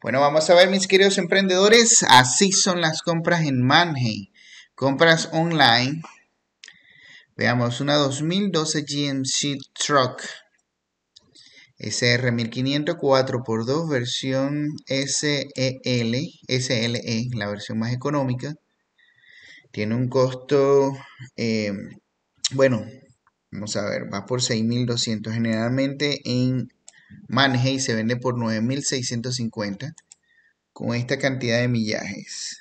Bueno, vamos a ver, mis queridos emprendedores, así son las compras en Manheim. Compras online. Veamos, una 2012 GMC Truck SR 1500 4x2 versión SLE, la versión más económica. Tiene un costo, bueno, vamos a ver, va por 6.200. Generalmente en Manheim se vende por 9.650 con esta cantidad de millajes.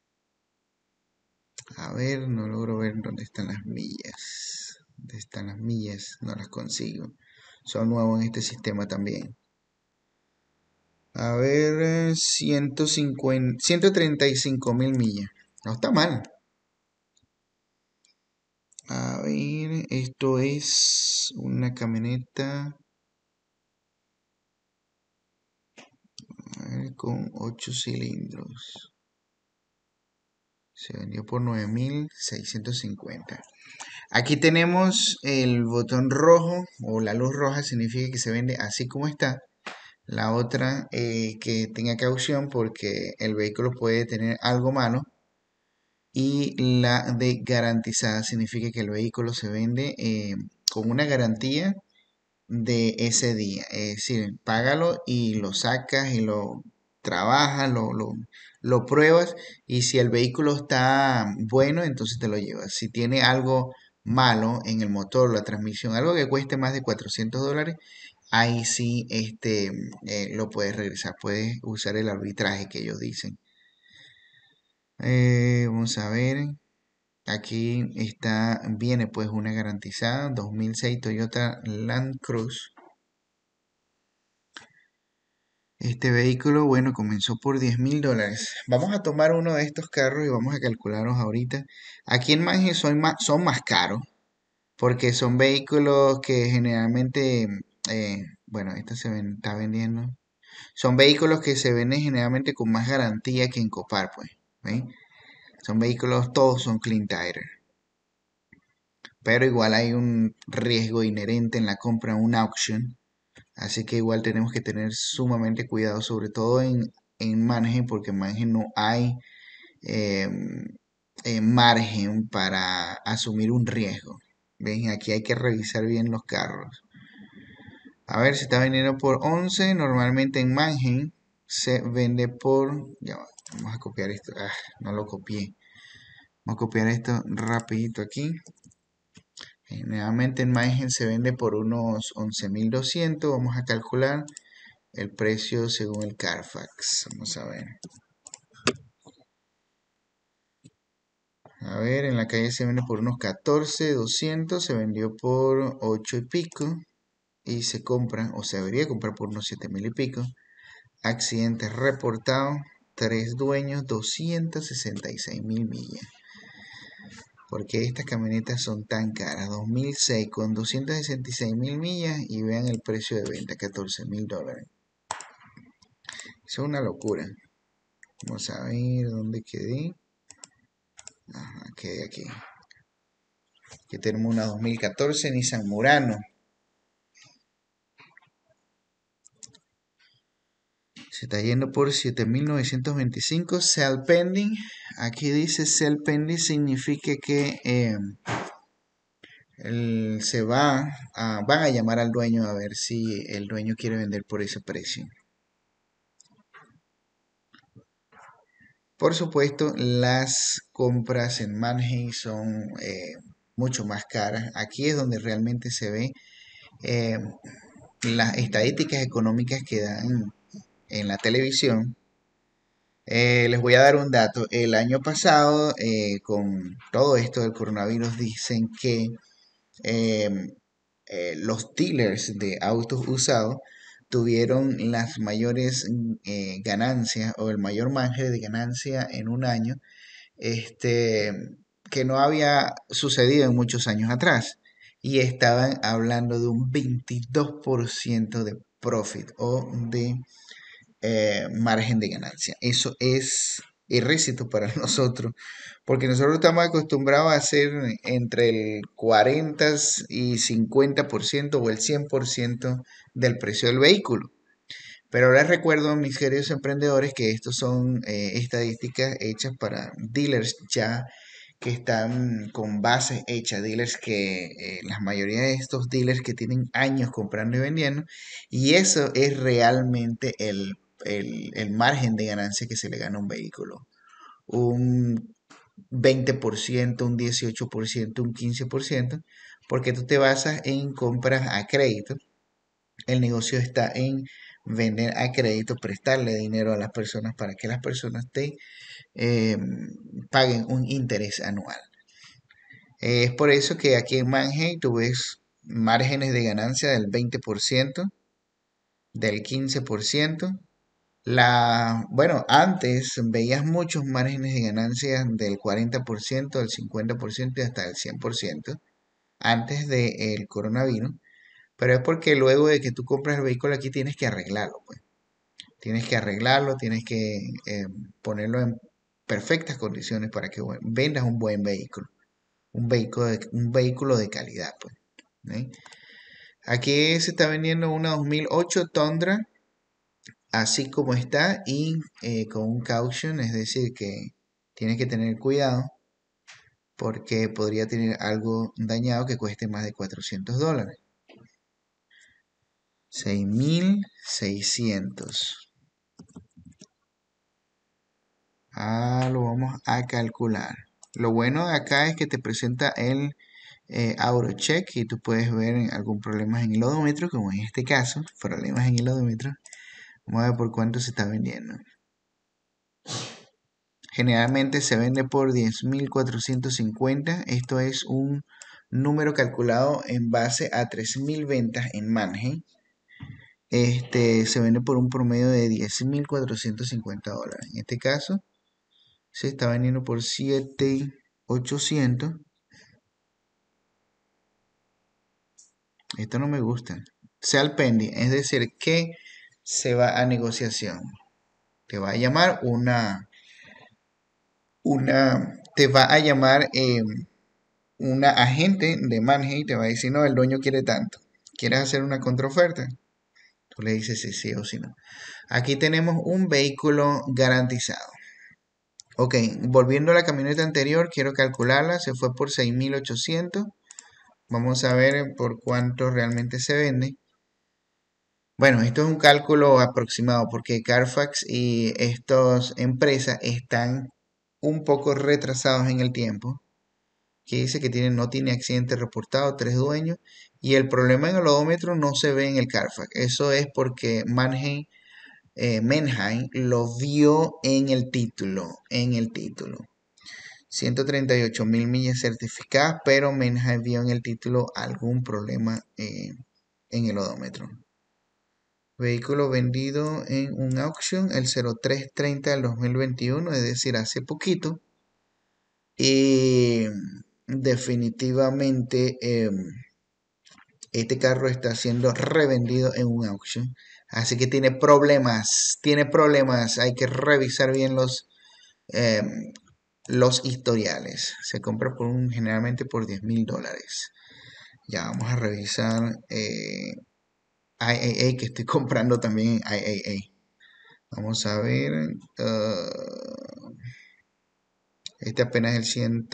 A ver, no logro ver dónde están las millas. ¿Dónde están las millas? No las consigo. Son nuevos en este sistema también. A ver, 135.000 millas. No está mal. A ver, esto es una camioneta con 8 cilindros. Se vendió por 9.650. Aquí tenemos el botón rojo o la luz roja, significa que se vende así como está. La otra, que tenga caución porque el vehículo puede tener algo malo. Y la de garantizada significa que el vehículo se vende con una garantía de ese día. Es decir, págalo y lo sacas y lo trabajas, lo pruebas y si el vehículo está bueno, entonces te lo llevas. Si tiene algo malo en el motor, la transmisión, algo que cueste más de $400, ahí sí lo puedes regresar. Puedes usar el arbitraje que ellos dicen. Vamos a ver. Aquí viene pues una garantizada 2006 Toyota Land Cruise. Este vehículo, bueno, comenzó por $10.000. Vamos a tomar uno de estos carros y vamos a calcularlos ahorita. Aquí en Manheim son más caros porque son vehículos que generalmente, bueno, está vendiendo. Son vehículos que se venden generalmente con más garantía que en Copar, pues. ¿Ven? Son vehículos, todos son clean tire. Pero igual hay un riesgo inherente en la compra en un auction. Así que igual tenemos que tener sumamente cuidado, sobre todo en Manheim, porque en Manheim no hay margen para asumir un riesgo. ¿Ven? Aquí hay que revisar bien los carros. A ver, si está vendiendo por 11. Normalmente en Manheim se vende por... Ya va, vamos a copiar esto. No lo copié. Vamos a copiar esto rapidito aquí. Generalmente en Manheim se vende por unos 11.200. Vamos a calcular el precio según el Carfax. Vamos a ver. A ver, en la calle se vende por unos 14.200. Se vendió por 8 y pico. Y se compra, o se debería comprar por unos 7.000 y pico. Accidentes reportados. 3 dueños, 266.000 millas. ¿Por qué estas camionetas son tan caras? 2006 con 266.000 millas y vean el precio de venta, $14.000. Eso es una locura. Vamos a ver dónde quedé. Ajá, quedé aquí. Aquí tenemos una 2014 Nissan Murano. Se está yendo por 7.925. Sell pending. Aquí dice sell pending, significa que van a llamar al dueño a ver si el dueño quiere vender por ese precio. Por supuesto, las compras en Manheim son mucho más caras. Aquí es donde realmente se ve las estadísticas económicas que dan en la televisión. Les voy a dar un dato. El año pasado, con todo esto del coronavirus, dicen que eh, los dealers de autos usados tuvieron las mayores ganancias o el mayor margen de ganancia en un año, este, que no había sucedido en muchos años atrás. Y estaban hablando de un 22% de profit o de margen de ganancia. Eso es irrísito para nosotros, porque nosotros estamos acostumbrados a hacer entre el 40 y 50% o el 100% del precio del vehículo. Pero les recuerdo, mis queridos emprendedores, que estos son estadísticas hechas para dealers ya que están con bases hechas, dealers que la mayoría de estos dealers que tienen años comprando y vendiendo, y eso es realmente el margen de ganancia que se le gana a un vehículo. Un 20%, un 18%, un 15%, porque tú te basas en compras a crédito. El negocio está en vender a crédito, prestarle dinero a las personas para que las personas te eh, paguen un interés anual. Es por eso que aquí en Manhey tú ves márgenes de ganancia del 20%, del 15%. Bueno, antes veías muchos márgenes de ganancia del 40%, del 50% y hasta del 100% antes del coronavirus. Pero es porque luego de que tú compras el vehículo aquí tienes que arreglarlo, pues. Tienes que arreglarlo, tienes que ponerlo en perfectas condiciones para que vendas un buen vehículo. Un vehículo de calidad, pues. ¿Eh? Aquí se está vendiendo una 2008 Tundra, así como está, y con un caution, es decir, que tienes que tener cuidado porque podría tener algo dañado que cueste más de $400. 6.600. Lo vamos a calcular. Lo bueno de acá es que te presenta el AutoCheck y tú puedes ver algún problema en el odómetro, como en este caso, problemas en el odómetro. Vamos a ver por cuánto se está vendiendo. Generalmente se vende por 10.450. Esto es un número calculado en base a 3.000 ventas en Manheim. Se vende por un promedio de $10.450. En este caso, se está vendiendo por 7.800. Esto no me gusta. Sale pending, es decir, que se va a negociación. Te va a llamar te va a llamar una agente de Manheim y te va a decir, no, el dueño quiere tanto. ¿Quieres hacer una contraoferta? Tú le dices si sí o si no. Aquí tenemos un vehículo garantizado. Ok, volviendo a la camioneta anterior, quiero calcularla. Se fue por 6.800. Vamos a ver por cuánto realmente se vende. Bueno, esto es un cálculo aproximado porque Carfax y estas empresas están un poco retrasados en el tiempo. Que dice que no tiene accidente reportado, 3 dueños. Y el problema en el odómetro no se ve en el Carfax. Eso es porque Manheim lo vio en el título. 138.000 millas certificadas, pero Manheim vio en el título algún problema en el odómetro. Vehículo vendido en un auction el 0330 del 2021, es decir, hace poquito. Y definitivamente este carro está siendo revendido en un auction. Así que tiene problemas. Hay que revisar bien los historiales. Se compra generalmente por $10.000. Ya vamos a revisar IAA, que estoy comprando también en IAA. Vamos a ver. Este apenas es el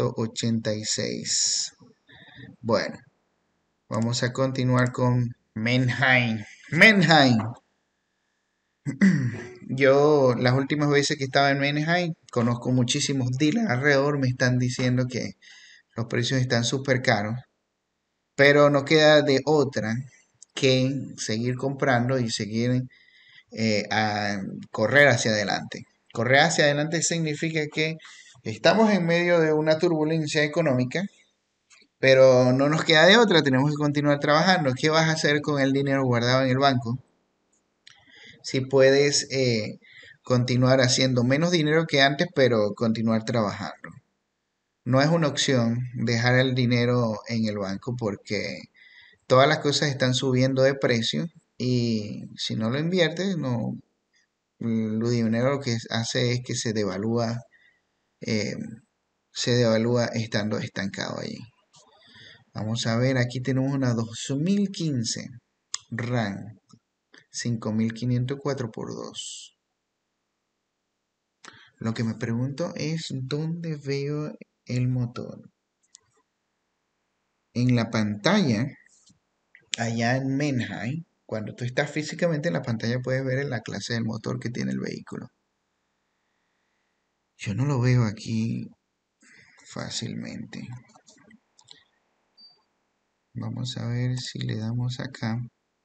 186. Bueno, vamos a continuar con Manheim. Manheim. Yo las últimas veces que estaba en Manheim, conozco muchísimos dealers alrededor, me están diciendo que los precios están súper caros, pero no queda de otra que seguir comprando y seguir a correr hacia adelante. Correr hacia adelante significa que estamos en medio de una turbulencia económica, pero no nos queda de otra, tenemos que continuar trabajando. ¿Qué vas a hacer con el dinero guardado en el banco? Si puedes continuar haciendo menos dinero que antes, pero continuar trabajando. No es una opción dejar el dinero en el banco porque todas las cosas están subiendo de precio y si no lo inviertes, no, lo dinero lo que hace es que eh, se devalúa estando estancado allí. Vamos a ver, aquí tenemos una 2015 RAM 5.504 por 2. Lo que me pregunto es dónde veo el motor. En la pantalla, allá en Manheim, cuando tú estás físicamente en la pantalla puedes ver la clase del motor que tiene el vehículo. Yo no lo veo aquí fácilmente. Vamos a ver si le damos acá.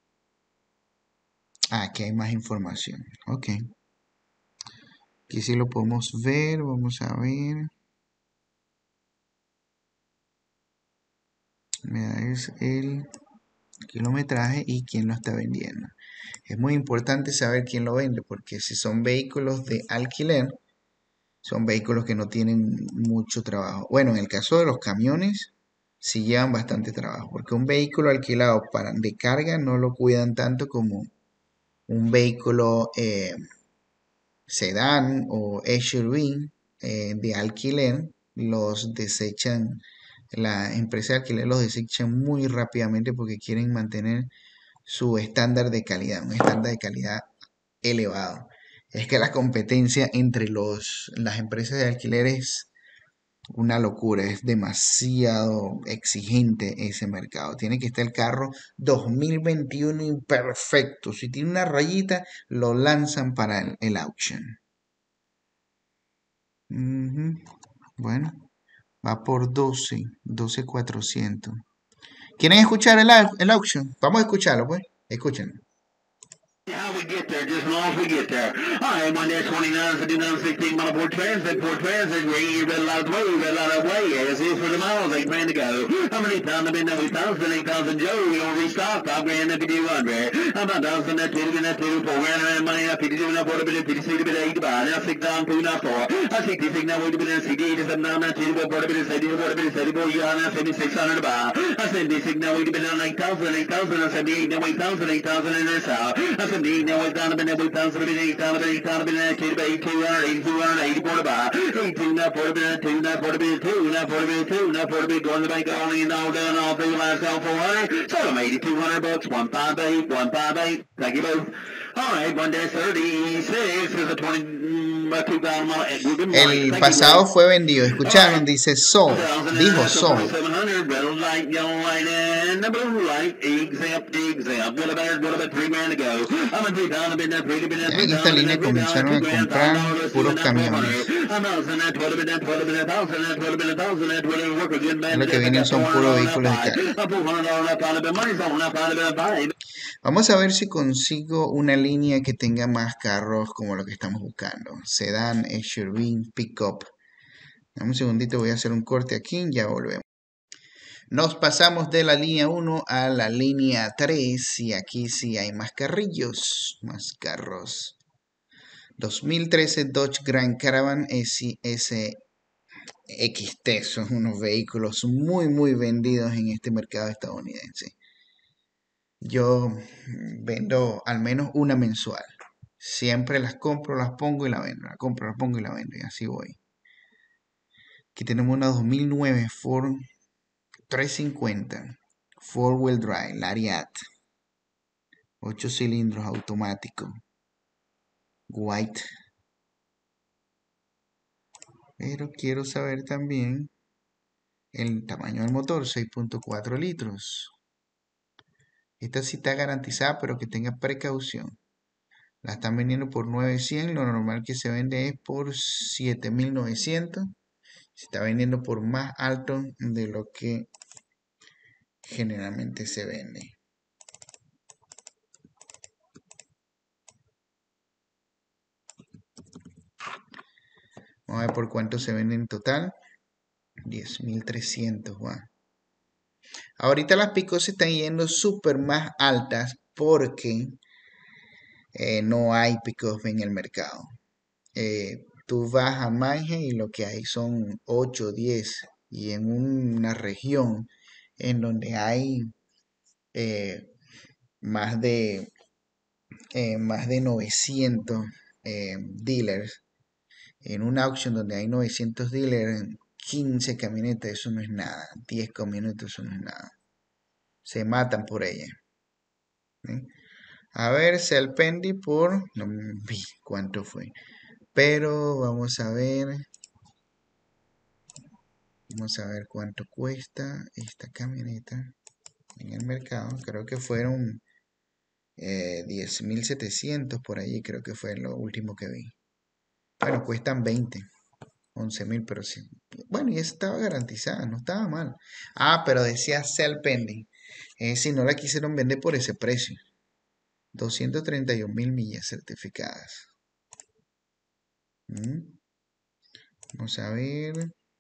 Ah, aquí hay más información. Ok. Aquí sí lo podemos ver. Vamos a ver. Es el kilometraje y quién lo está vendiendo. Es muy importante saber quién lo vende porque si son vehículos de alquiler, son vehículos que no tienen mucho trabajo. Bueno, en el caso de los camiones, sí llevan bastante trabajo porque un vehículo alquilado de carga no lo cuidan tanto como un vehículo sedán o SUV de alquiler. Los desechan, la empresa de alquiler los desechan muy rápidamente porque quieren mantener su estándar de calidad, un estándar de calidad elevado. Es que la competencia entre las empresas de alquiler es una locura, es demasiado exigente ese mercado. Tiene que estar el carro 2021 imperfecto. Si tiene una rayita, lo lanzan para el auction. Ujú. Bueno, va por 12.400. ¿Quieren escuchar el auction? Vamos a escucharlo, pues. Escuchen. How we get there, just as long as we get there. All right, 1-29, 59, 16, mile Port Transit, ring your red light way, red light away, as is for the miles, 8 grand to go. How many pounds have been done with 8,000 Joe, we don't restock, 5 grand if you do 100. How about 1,000, that 2, that 2, 4 grand, and money, 52, not 40, 56, 8, now 6 down, 2, not 4. I 66, now wait a minute, 68, 7, now 2, 40, 74, you got now 7,600 to buy. I 76, now wait a minute, 8,000, 78, now 8,000, 8,000 in this house. I 78, now 8,000, 8,000, 8,000, 8,000, 284 to buy. 18, now 40, 2, now 40, 2, now 40, 2, now 40, going to the bank, only and all done, all through last call 400. So I'm 8,200 bucks, 158, 158. Thank you both. All right, 1-36 is a 2,000 mile. El pasado fue vendido. Escucharon, dice sold. Dijo sold. Ya en esta línea comenzaron a comprar puros camiones. Lo que vienen son puros vehículos de carga. Vamos a ver si consigo una línea que tenga más carros como lo que estamos buscando. Sedán, SUV, pickup. Dame un segundito, voy a hacer un corte aquí y ya volvemos. Nos pasamos de la línea 1 a la línea 3 y aquí sí hay más carrillos, más carros. 2013 Dodge Grand Caravan SXT. Son unos vehículos muy vendidos en este mercado estadounidense. Yo vendo al menos una mensual. Siempre las compro, las pongo y la vendo. La compro, la pongo y la vendo. Y así voy. Aquí tenemos una 2009 Ford 350. 4-wheel drive, Lariat. 8 cilindros automático. White. Pero quiero saber también el tamaño del motor, 6.4 litros. Esta sí está garantizada, pero que tenga precaución. La están vendiendo por 900, lo normal que se vende es por 7.900. Se está vendiendo por más alto de lo que generalmente se vende. Vamos a ver por cuánto se vende en total. 10.300, wow. Ahorita las picos se están yendo súper más altas porque no hay picos en el mercado. Tú vas a Manje y lo que hay son 8, 10. Y en una región en donde hay eh, más de, más de 900 dealers, en un auction donde hay 900 dealers, 15 camionetas, eso no es nada. 10 camionetas, eso no es nada. Se matan por ella. ¿Sí? A ver, sell pending por... No vi cuánto fue. Pero vamos a ver. Vamos a ver cuánto cuesta esta camioneta en el mercado. Creo que fueron 10.700 por ahí. Creo que fue lo último que vi. Bueno, cuestan 11.000, pero sí. Bueno, y esa estaba garantizada, no estaba mal. Ah, pero decía sell pending. Si no la quisieron vender por ese precio. 231.000 millas certificadas. Vamos a ver.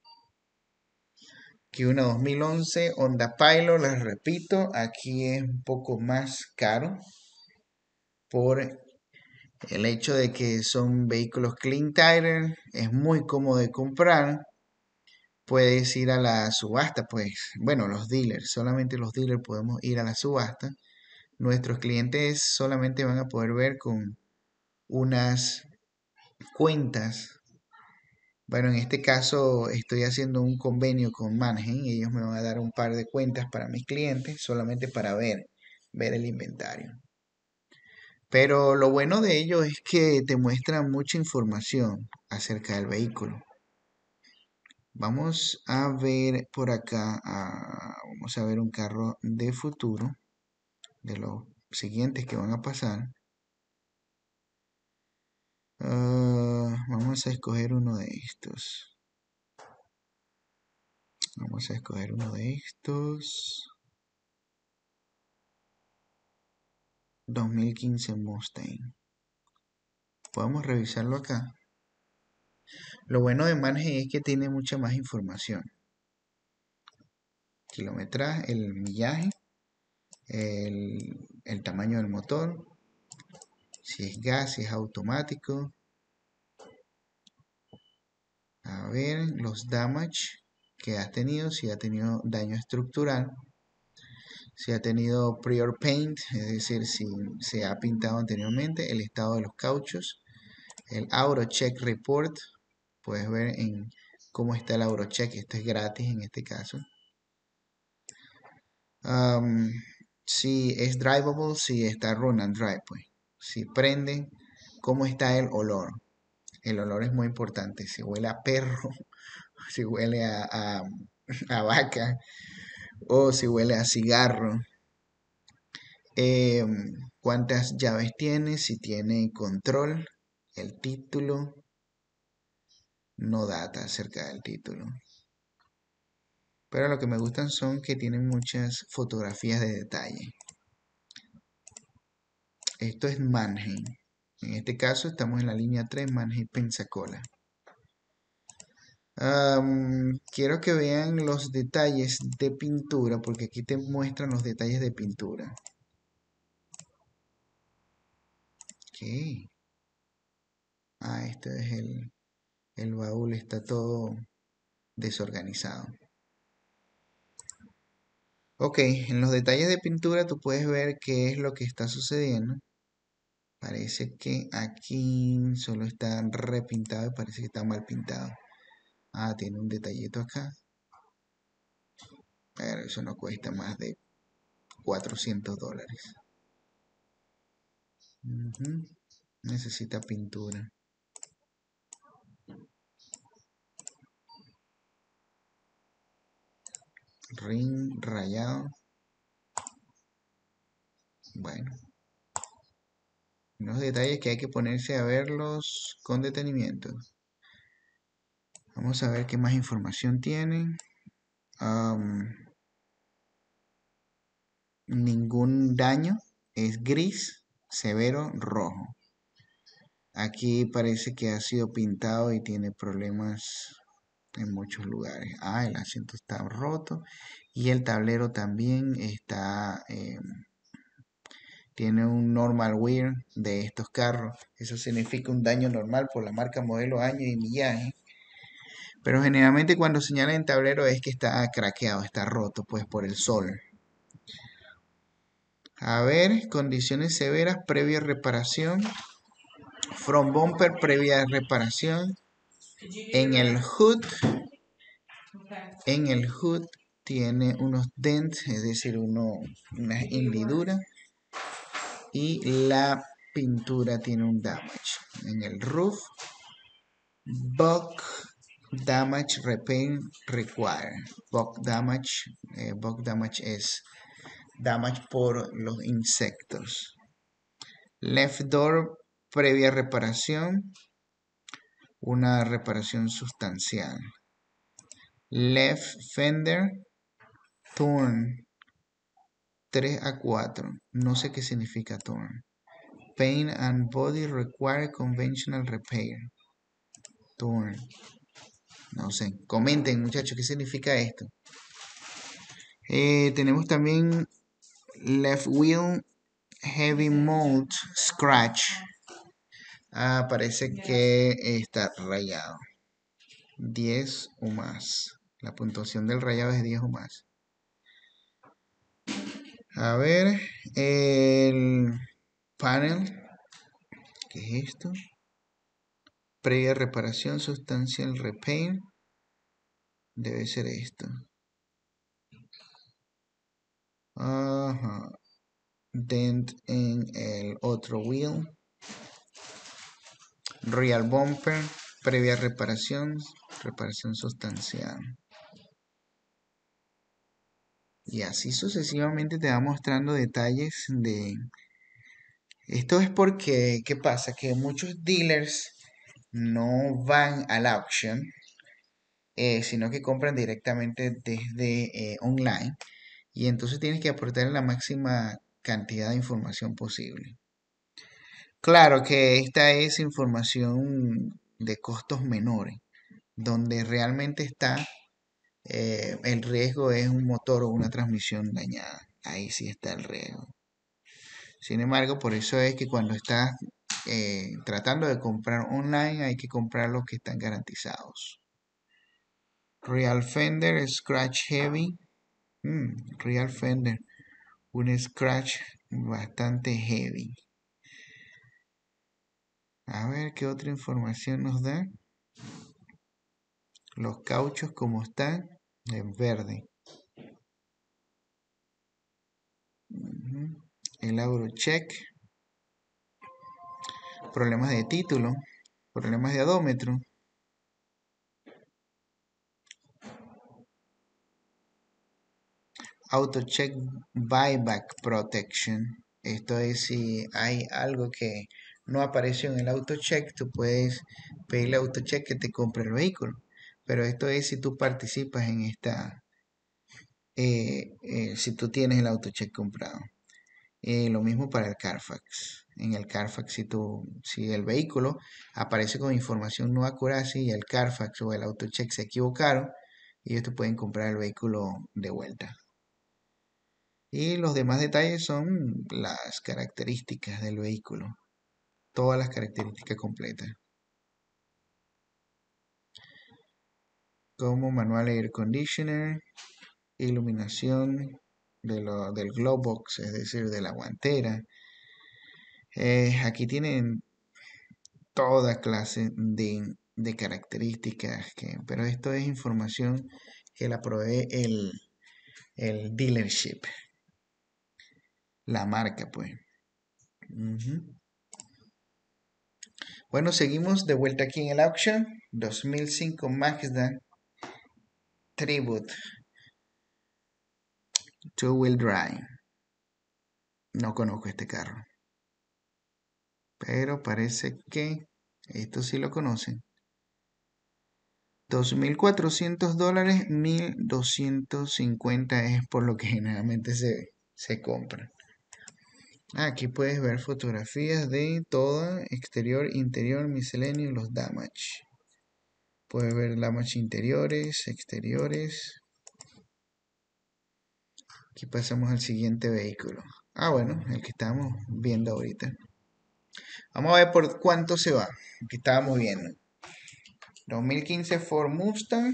Aquí una 2011 Honda Pilot, les repito, aquí es un poco más caro por el hecho de que son vehículos clean title, es muy cómodo de comprar. Puedes ir a la subasta, pues, bueno, los dealers, solamente los dealers podemos ir a la subasta. Nuestros clientes solamente van a poder ver con unas cuentas. Bueno, en este caso estoy haciendo un convenio con Manheim y ellos me van a dar un par de cuentas para mis clientes, solamente para ver el inventario. Pero lo bueno de ello es que te muestran mucha información acerca del vehículo. Vamos a ver por acá, vamos a ver un carro de futuro, de los siguientes que van a pasar. Vamos a escoger uno de estos. Vamos a escoger uno de estos. 2015 Mustang. Podemos revisarlo acá. Lo bueno de Manheim es que tiene mucha más información. Kilometraje, el millaje, el tamaño del motor, si es gas, si es automático. A ver, los damage que has tenido, si ha tenido daño estructural, si ha tenido prior paint, es decir, si se ha pintado anteriormente, el estado de los cauchos, el Auto Check Report, puedes ver en cómo está el Auto Check, esto es gratis en este caso. Si es drivable, si está run and drive, pues. Si prende, cómo está el olor. El olor es muy importante. Si huele a perro, si huele a vaca o si huele a cigarro. ¿Cuántas llaves tiene? Si tiene control, el título. No data acerca del título. Pero lo que me gustan son que tienen muchas fotografías de detalle. Esto es Manheim. En este caso estamos en la línea 3, Manheim Pensacola. Quiero que vean los detalles de pintura, porque aquí te muestran los detalles de pintura. Ok. Este es el baúl, está todo desorganizado. Ok, en los detalles de pintura tú puedes ver qué es lo que está sucediendo. Parece que aquí solo está repintado y parece que está mal pintado. Tiene un detallito acá. Pero eso no cuesta más de $400. Necesita pintura. Ring rayado. Bueno. Unos detalles que hay que ponerse a verlos con detenimiento. Vamos a ver qué más información tiene. Ningún daño. Es gris, severo, rojo. Aquí parece que ha sido pintado y tiene problemas en muchos lugares. El asiento está roto y el tablero también está tiene un normal wear de estos carros. Eso significa un daño normal por la marca, modelo, año y millaje. Pero generalmente cuando señalan en tablero es que está craqueado, está roto pues por el sol. A ver, condiciones severas previa reparación. Front bumper previa reparación. En el hood tiene unos dents, es decir, unas hendiduras. y la pintura tiene un damage. En el roof, bulk damage repair require. Bulk damage es damage por los insectos. Left door, previa reparación, una reparación sustancial. Left fender, turn, 3 a 4. No sé qué significa turn. Paint and body require conventional repair. Turn. No sé. Comenten, muchachos, qué significa esto. Tenemos también left wheel heavy mold scratch. Parece que está rayado. 10 o más. La puntuación del rayado es 10 o más. A ver, el panel. ¿Qué es esto? Previa reparación, substantial repair. Debe ser esto. Ajá. Dent en el otro wheel. Real bumper. Previa reparación. Reparación sustancial. Y así sucesivamente te va mostrando detalles de... Esto es porque, ¿qué pasa? Que muchos dealers no van al auction, sino que compran directamente desde online. Y entonces tienes que aportar la máxima cantidad de información posible. Claro que esta es información de costos menores, donde realmente está el riesgo es un motor o una transmisión dañada. Ahí sí está el riesgo. Sin embargo, por eso es que cuando estás tratando de comprar online hay que comprar los que están garantizados. Real Fender Scratch Heavy. Real Fender. Un scratch bastante heavy. A ver qué otra información nos da. Los cauchos como están en verde. El Eurocheck. Problemas de título. Problemas de odómetro. AutoCheck Buyback Protection. Esto es si hay algo que no apareció en el AutoCheck, tú puedes pedirle a AutoCheck que te compre el vehículo. Pero esto es si tú participas en esta, si tú tienes el AutoCheck comprado. Lo mismo para el Carfax. En el Carfax, si el vehículo aparece con información no acurada y el Carfax o el AutoCheck se equivocaron, ellos te pueden comprar el vehículo de vuelta. Y los demás detalles son las características del vehículo. Todas las características completas. Como manual air conditioner, iluminación del glove box, es decir, de la guantera. Aquí tienen toda clase de características, pero esto es información que la provee el dealership. La marca, pues. Bueno, seguimos de vuelta aquí en el auction. 2005 Mazda Tribute Two-Wheel Drive. No conozco este carro, pero parece que esto sí lo conocen. $2,400, 1,250 es por lo que generalmente se compra. Aquí puedes ver fotografías de todo, exterior, interior, misceláneo, los damage. Puedes ver damage interiores, exteriores. Aquí pasamos al siguiente vehículo. Bueno, el que estamos viendo ahorita. Vamos a ver por cuánto se va. Aquí estábamos viendo. 2015 Ford Mustang.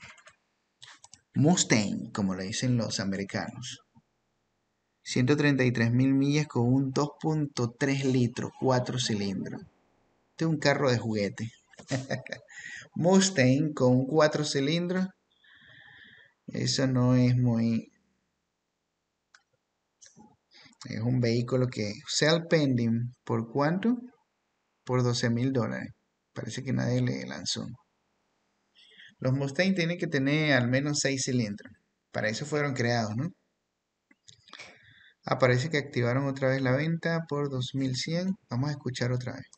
Mustang, como le dicen los americanos. 133,000 millas con un 2.3 litros, 4 cilindros. Este es un carro de juguete. Mustang con 4 cilindros. Eso no es muy... Es un vehículo que sell pending. ¿Por cuánto? Por $12,000. Parece que nadie le lanzó. Los Mustang tienen que tener al menos 6 cilindros. Para eso fueron creados, ¿no? Parece que activaron otra vez la venta por 2,100. Vamos a escuchar otra vez.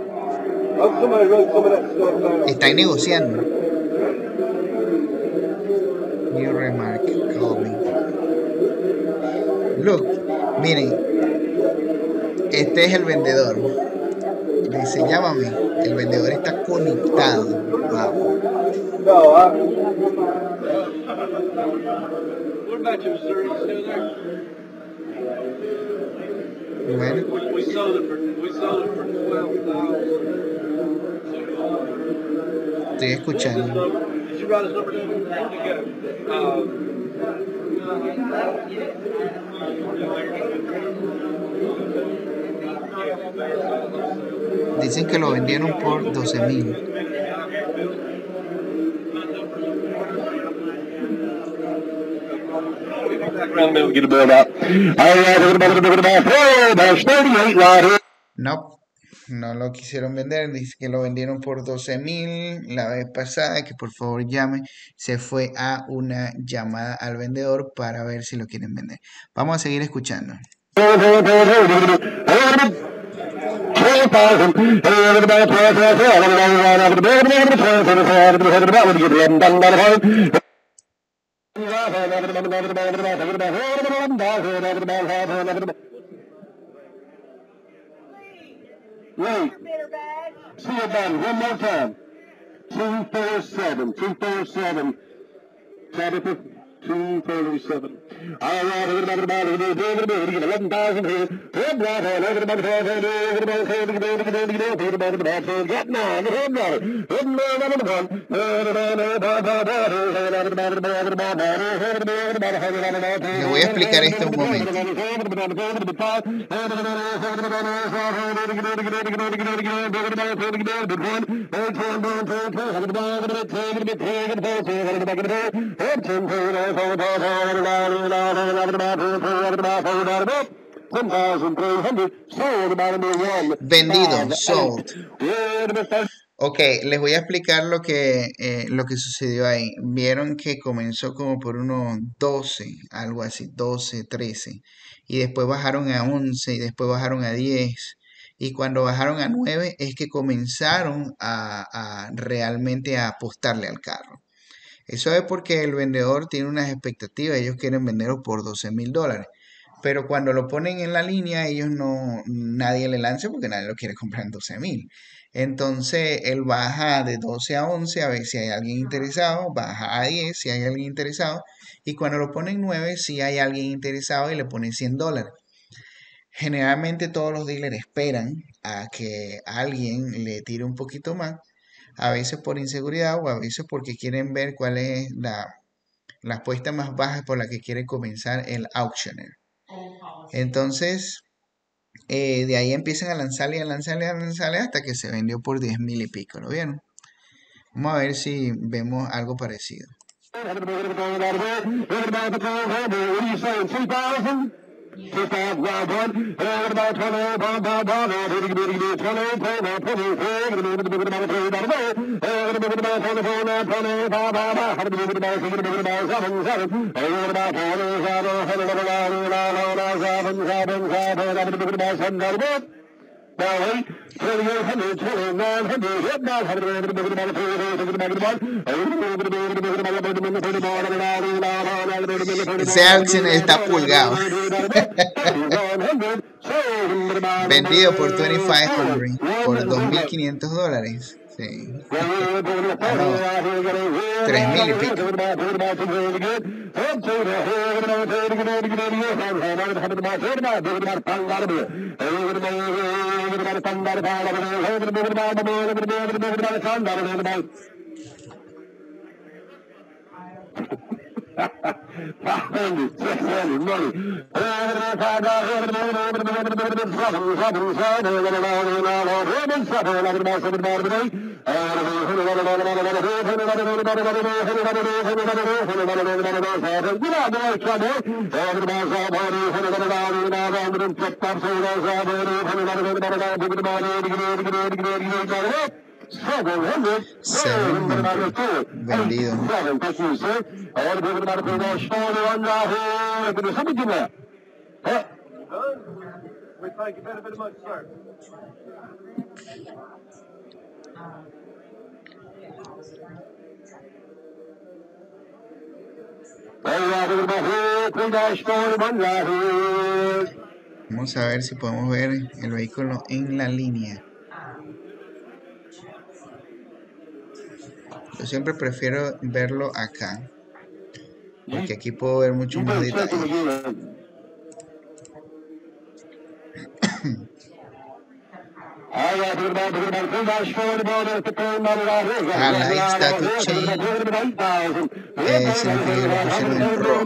Están negociando. New remark, call me. Look, miren. Este es el vendedor. Dice, llámame. El vendedor está conectado. Wow. Bueno. Estoy escuchando. Dicen que lo vendieron por 12,000. No, no lo quisieron vender. Dice que lo vendieron por 12,000 la vez pasada. Que por favor llame. Se fue a una llamada al vendedor para ver si lo quieren vender. Vamos a seguir escuchando. Wait. See it done one more time. 247. 247. Tabitha, 237. All right, everybody, 11,000 here. Le voy a explicar esto un momento. Vendido, sold. Ok, les voy a explicar lo que sucedió ahí. Vieron que comenzó como por unos 12, algo así, 12, 13. Y después bajaron a 11 y después bajaron a 10. Y cuando bajaron a 9 es que comenzaron a realmente a apostarle al carro. Eso es porque el vendedor tiene unas expectativas. Ellos quieren venderlo por $12,000. Pero cuando lo ponen en la línea, nadie le lanza porque nadie lo quiere comprar en 12,000. Entonces él baja de 12 a 11 a ver si hay alguien interesado, baja a 10 si hay alguien interesado, y cuando lo pone en 9 si hay alguien interesado y le pone $100. Generalmente todos los dealers esperan a que alguien le tire un poquito más, a veces por inseguridad o a veces porque quieren ver cuál es la apuesta más baja por la que quiere comenzar el auctioneer. Entonces, de ahí empiezan a lanzarle hasta que se vendió por 10,000 y pico, ¿lo vieron? Vamos a ver si vemos algo parecido. Ese auction está pulgado. Vendido por $2,500, por $2,500. Sí. Ah, no. 3,000 y pico. 500, 600, money. Vendido. We thank you very much, sir. Vamos a ver si podemos ver el vehículo en la línea. Yo siempre prefiero verlo acá, porque aquí puedo ver mucho más detalles. Light status change significa que lo pusieron en rojo.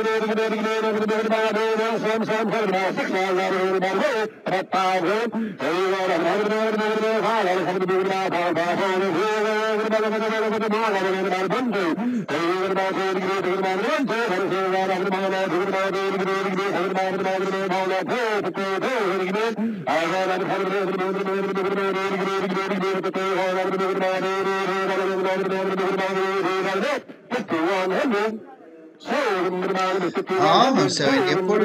Oh, se vendió por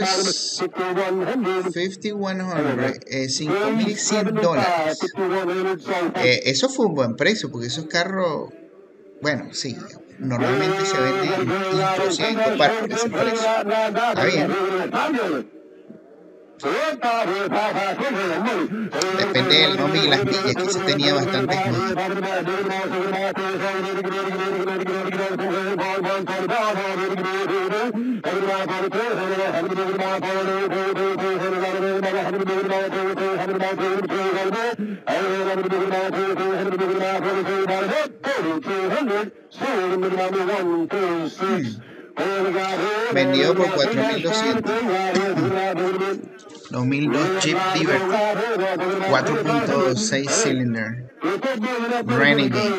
$5,100, eso fue un buen precio, porque esos carros, bueno, sí, normalmente se venden intros y hay que par por ese precio. Está bien. Depende del nombre y las millas, aquí se tenía bastantes millas. Vendido por $4,200. 2002 Jeep Liberty 4.6 cylinder Renegade.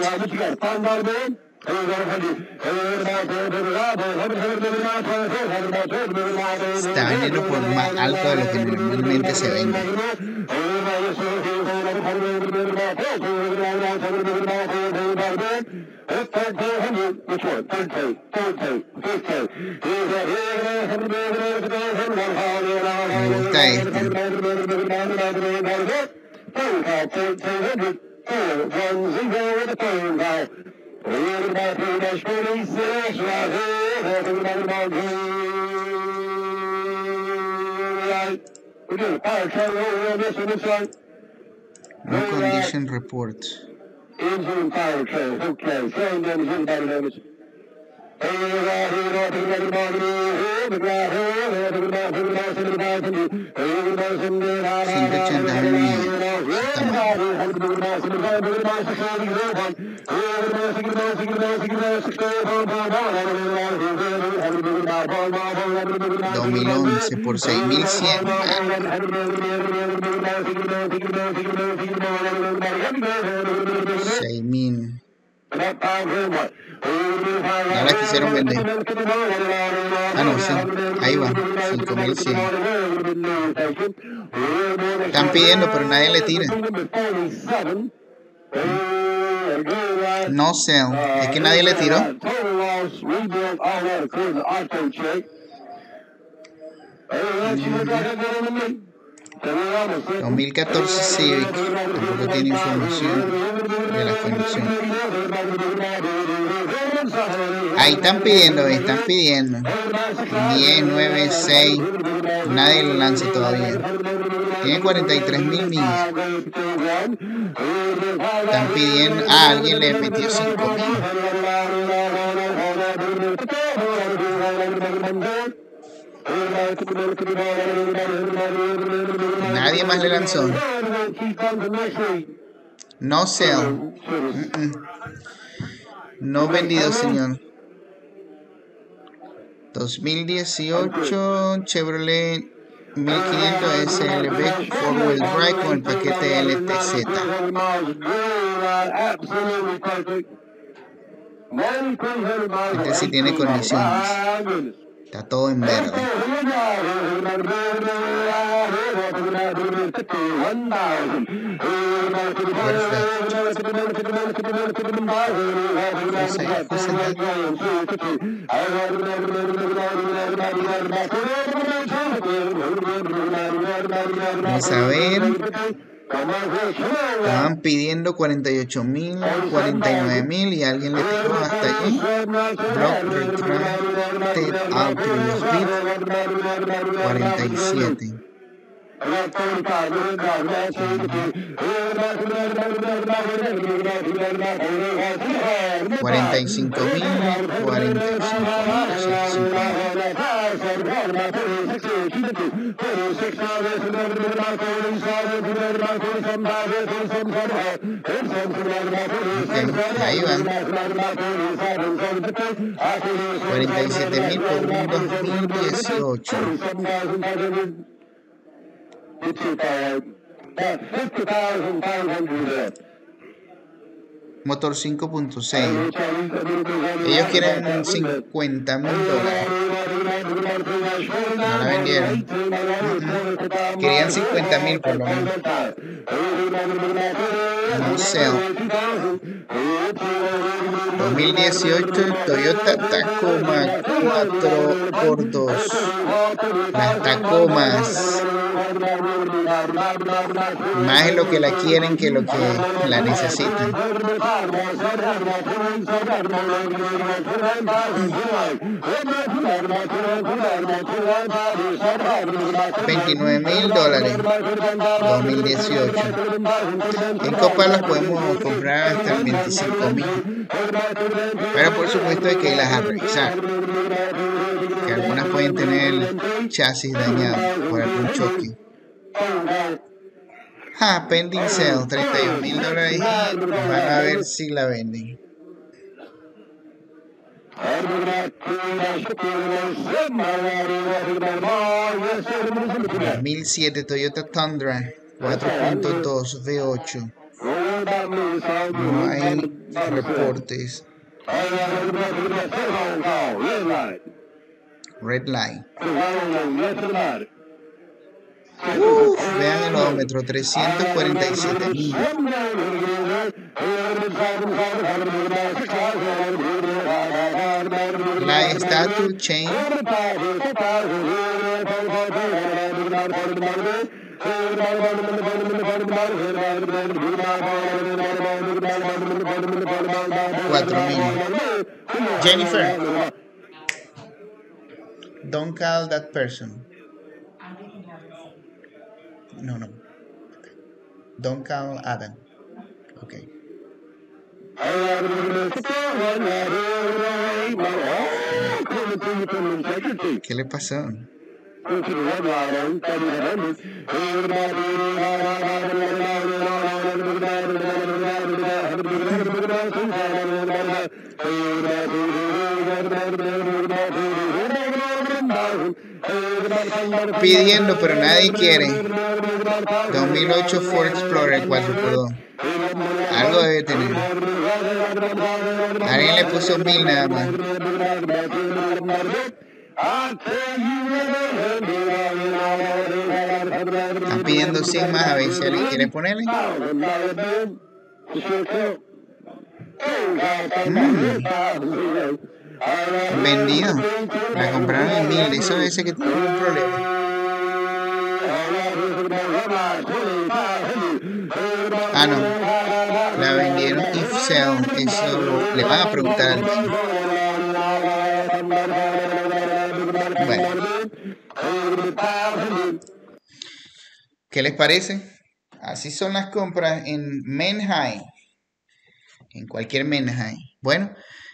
Está vendiendo por más alto de lo que normalmente se vende. Me gusta este. No condition report. Engine fire train, okay. Train damage, anybody damage? $2,011 por $6,100. $6,000. No la quisieron vender. Ah, no, sí. Ahí va. 5,100. Están pidiendo, pero nadie le tira. No sell. Es que nadie le tiró. 2014 Civic, tampoco tiene información de la conexión. Ahí están pidiendo. 10, 9, 6, nadie lo lanza todavía. Tiene 43,000 millas. Están pidiendo, alguien le metió 5,000. Nadie más le lanzó. No sell. No vendido, señor. 2018 Chevrolet 1500 SLB 4-wheel drive con el paquete LTZ. Este sí tiene condiciones. Está todo en verde. Vamos a ver. Estaban pidiendo 48.000, 49.000 y alguien le tiró hasta allí. Block retracted out through speed 47. 45.000, 45.000. Ahí van. 47.000 por un 2018. Motor 5.6. Ellos quieren $50.000. No la vendieron. Querían 50.000 por lo menos. No sell. 2018 Toyota Tacoma 4x2. Las Tacomas. Más es lo que la quieren que lo que la necesitan. 29.000 dólares 2018. En Copa las podemos comprar hasta 25.000, pero por supuesto hay que irlas a revisar, que algunas pueden tener chasis dañado por algún choque. Pending sale, 31.000 dólares y van a ver si la venden. 2007 Toyota Tundra 4.2 V8. No hay reportes. Red light. Vean el odómetro, 347.000. La status chain. $4,000. Jennifer, don't call that person. No. Don't call Adam. Okay. ¿Qué le pasó? Pidiendo, pero nadie quiere. 2008 Ford Explorer 4x2. Algo debe tener. Alguien le puso 1.000 nada más. Están pidiendo 100 más, a ver si alguien quiere ponerle. Vendido. La compraron en 1.000. Eso debe ser que tiene un problema. No. La vendieron if sell. Eso le van a preguntar al dueño. Bueno. ¿Qué les parece? Así son las compras en Manheim. En cualquier Manheim. Bueno.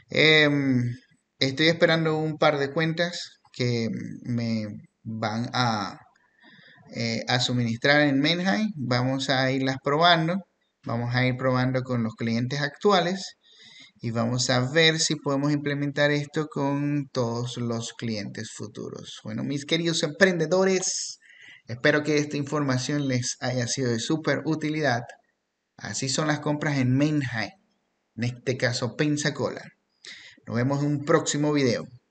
Estoy esperando un par de cuentas que me van a suministrar en Manheim. Vamos a irlas probando. Vamos a ir probando con los clientes actuales y vamos a ver si podemos implementar esto con todos los clientes futuros. Bueno, mis queridos emprendedores, espero que esta información les haya sido de súper utilidad. Así son las compras en Manheim, en este caso Pensacola. Nos vemos en un próximo video.